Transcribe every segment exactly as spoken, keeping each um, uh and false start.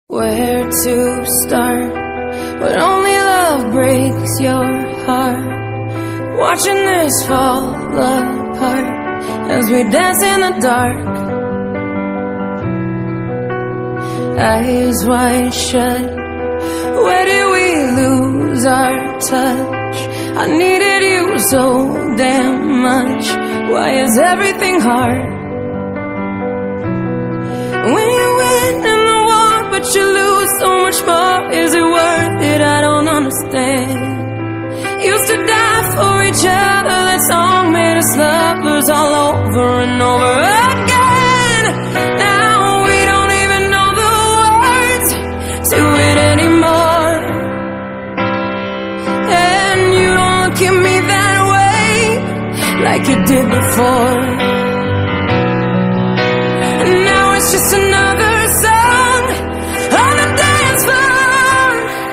Where to start? But only love breaks your heart. Watching this fall apart as we dance in the dark. Eyes wide shut. Where did we lose our touch? I needed you so damn much. Why is everything hard? When you win in the war, but you lose so much more. Is it worth it? I don't understand. Used to die for each other. That song made us lovers all over and over again. Now we don't even know the words to it anymore. And you don't look at me that way like you did before. And now it's just another song on the dance floor.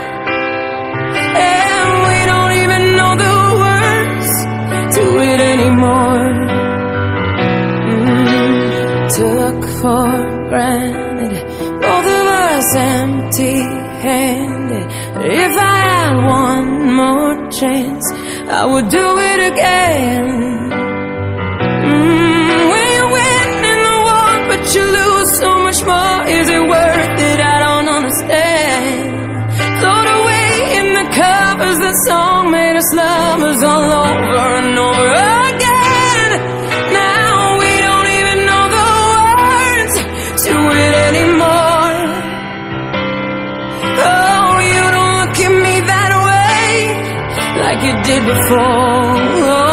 And we don't even know the words to it anymore. mm, Took for granted, both of us empty-handed. If I had one more chance, I would do it again. mm, When you win in the war, but you lose so much more. Is it worth it? I don't understand. Thrown away in the covers, that song made us lovers all over and over again. Now we don't even know the words to it anymore. Oh, you don't look at me that way like you did before.